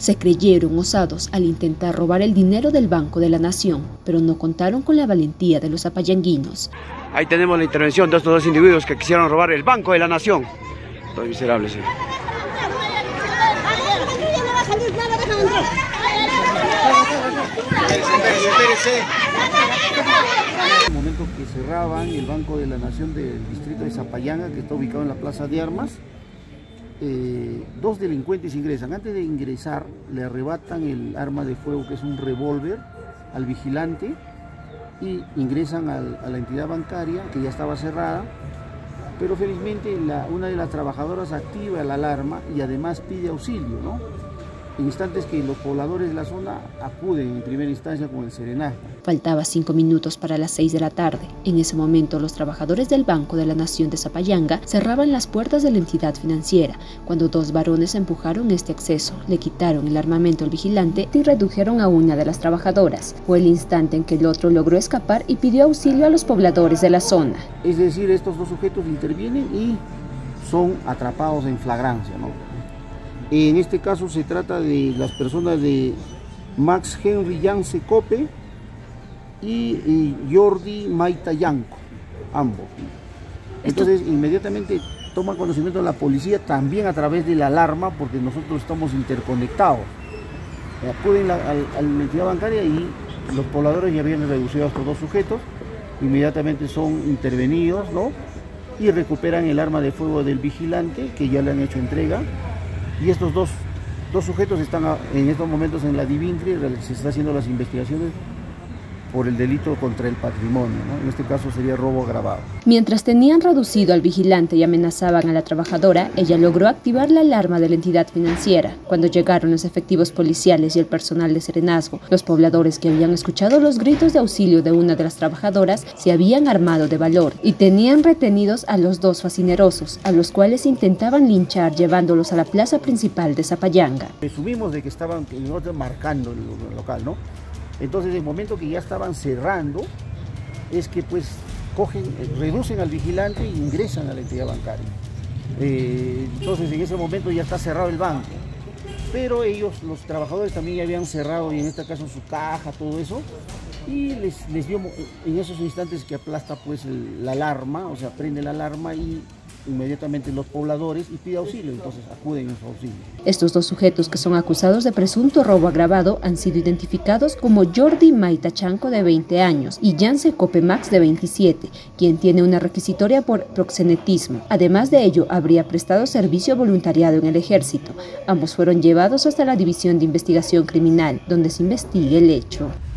Se creyeron osados al intentar robar el dinero del Banco de la Nación, pero no contaron con la valentía de los zapayanguinos. Ahí tenemos la intervención de estos dos individuos que quisieron robar el Banco de la Nación. Los miserables. En el momento que cerraban el Banco de la Nación del distrito de Zapayanga, que está ubicado en la Plaza de Armas, dos delincuentes ingresan. Antes de ingresar, le arrebatan el arma de fuego, que es un revólver, al vigilante, y ingresan a la entidad bancaria, que ya estaba cerrada, pero felizmente una de las trabajadoras activa la alarma y además pide auxilio, ¿no? En instantes que los pobladores de la zona acuden en primera instancia con el serenazgo. Faltaba 5 minutos para las 6 de la tarde. En ese momento, los trabajadores del Banco de la Nación de Zapayanga cerraban las puertas de la entidad financiera, cuando dos varones empujaron este acceso, le quitaron el armamento al vigilante y redujeron a una de las trabajadoras. Fue el instante en que el otro logró escapar y pidió auxilio a los pobladores de la zona. Es decir, estos dos sujetos intervienen y son atrapados en flagrancia, ¿no? En este caso se trata de las personas de Max Henry Yance Cope y Jordi Maita Yanco, ambos. Entonces inmediatamente toma conocimiento de la policía, también a través de la alarma, porque nosotros estamos interconectados. Acuden a la entidad bancaria y los pobladores ya habían reducido a estos dos sujetos, inmediatamente son intervenidos, ¿no? Y recuperan el arma de fuego del vigilante, que ya le han hecho entrega. Y estos dos sujetos están en estos momentos en la DIVINCRI, se están haciendo las investigaciones por el delito contra el patrimonio, ¿no? En este caso sería robo agravado. Mientras tenían reducido al vigilante y amenazaban a la trabajadora, ella logró activar la alarma de la entidad financiera. Cuando llegaron los efectivos policiales y el personal de serenazgo, los pobladores que habían escuchado los gritos de auxilio de una de las trabajadoras se habían armado de valor y tenían retenidos a los dos fascinerosos, a los cuales intentaban linchar llevándolos a la plaza principal de Zapayanga. Presumimos de que estaban marcando el local, ¿no? Entonces, en el momento que ya estaban cerrando, es que pues reducen al vigilante e ingresan a la entidad bancaria. Entonces, en ese momento ya está cerrado el banco. Pero ellos, los trabajadores, también ya habían cerrado, y en este caso su caja, todo eso, y les dio en esos instantes que aplasta pues la alarma, o sea, prende la alarma y inmediatamente los pobladores y pide auxilio, entonces acuden en su auxilio. Estos dos sujetos, que son acusados de presunto robo agravado, han sido identificados como Jordi Maita Chanco, de 20 años, y Yance Cope Max, de 27, quien tiene una requisitoria por proxenetismo. Además de ello, habría prestado servicio voluntariado en el ejército. Ambos fueron llevados hasta la División de Investigación Criminal, donde se investiga el hecho.